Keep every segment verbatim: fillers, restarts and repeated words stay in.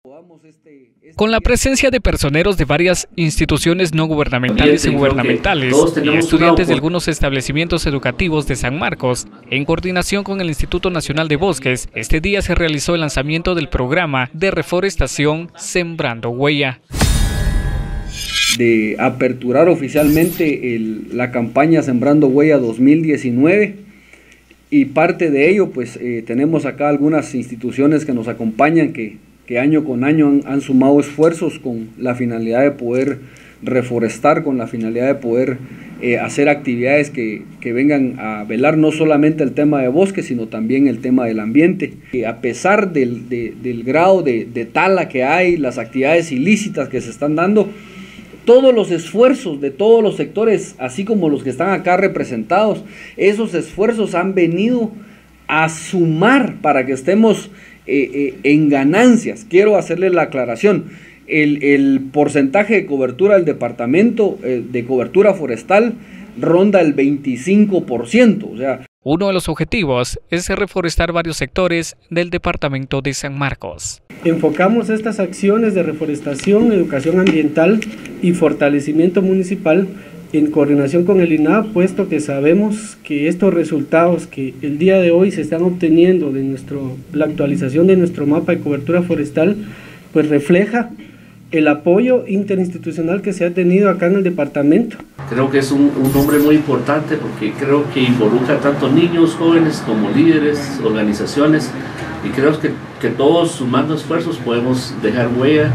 Con la presencia de personeros de varias instituciones no gubernamentales y gubernamentales y estudiantes de algunos establecimientos educativos de San Marcos, en coordinación con el Instituto Nacional de Bosques, este día se realizó el lanzamiento del programa de reforestación Sembrando Huella. De aperturar oficialmente el, la campaña Sembrando Huella dos mil diecinueve, y parte de ello pues eh, tenemos acá algunas instituciones que nos acompañan que, que año con año han, han sumado esfuerzos con la finalidad de poder reforestar, con la finalidad de poder eh, hacer actividades que, que vengan a velar no solamente el tema de bosques, sino también el tema del ambiente. Eh, a pesar del, de, del grado de, de tala que hay, las actividades ilícitas que se están dando, todos los esfuerzos de todos los sectores, así como los que están acá representados, esos esfuerzos han venido a sumar para que estemos eh, eh, en ganancias. Quiero hacerle la aclaración, el, el porcentaje de cobertura del departamento eh, de cobertura forestal ronda el veinticinco por ciento, o sea. Uno de los objetivos es reforestar varios sectores del departamento de San Marcos. Enfocamos estas acciones de reforestación, educación ambiental y fortalecimiento municipal en coordinación con el I N A H, puesto que sabemos que estos resultados que el día de hoy se están obteniendo de nuestro, la actualización de nuestro mapa de cobertura forestal, pues refleja el apoyo interinstitucional que se ha tenido acá en el departamento. Creo que es un, un nombre muy importante porque creo que involucra tanto niños, jóvenes como líderes, organizaciones, y creo que, que todos sumando esfuerzos podemos dejar huella,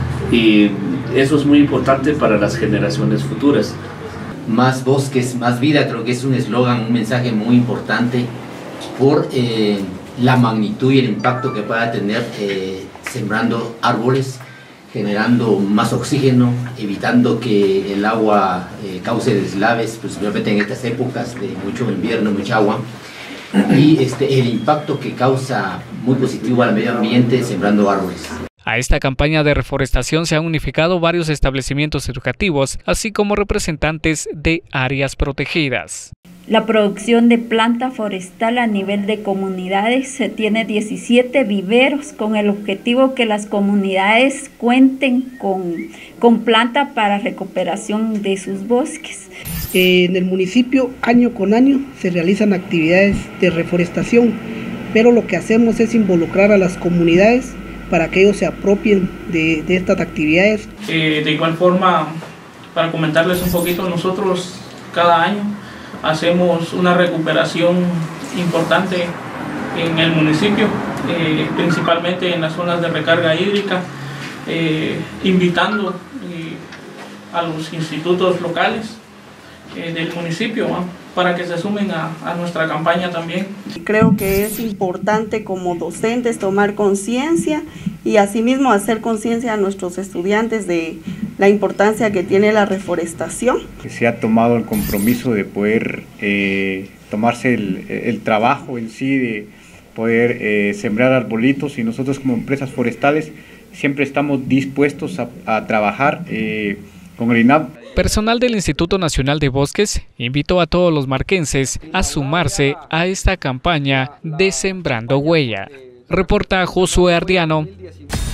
y eso es muy importante para las generaciones futuras. Más bosques, más vida, creo que es un eslogan, un mensaje muy importante por eh, la magnitud y el impacto que pueda tener eh, sembrando árboles, generando más oxígeno, evitando que el agua eh, cause deslaves, principalmente en estas épocas de mucho invierno, mucha agua, y este, el impacto que causa muy positivo al medio ambiente sembrando árboles. A esta campaña de reforestación se han unificado varios establecimientos educativos, así como representantes de áreas protegidas. La producción de planta forestal a nivel de comunidades, se tiene diecisiete viveros con el objetivo que las comunidades cuenten con, con planta para recuperación de sus bosques. En el municipio año con año se realizan actividades de reforestación, pero lo que hacemos es involucrar a las comunidades para que ellos se apropien de, de estas actividades. Eh, de igual forma, para comentarles un poquito, nosotros cada año hacemos una recuperación importante en el municipio, eh, principalmente en las zonas de recarga hídrica, eh, invitando eh, a los institutos locales eh, del municipio, ¿no?, para que se sumen a, a nuestra campaña también. Creo que es importante como docentes tomar conciencia y asimismo hacer conciencia a nuestros estudiantes de la importancia que tiene la reforestación. Se ha tomado el compromiso de poder eh, tomarse el, el trabajo en sí, de poder eh, sembrar arbolitos, y nosotros como empresas forestales siempre estamos dispuestos a, a trabajar eh, con el I N A H. Personal del Instituto Nacional de Bosques invitó a todos los marquenses a sumarse a esta campaña de Sembrando Huella. Reporta Josué Ardiano.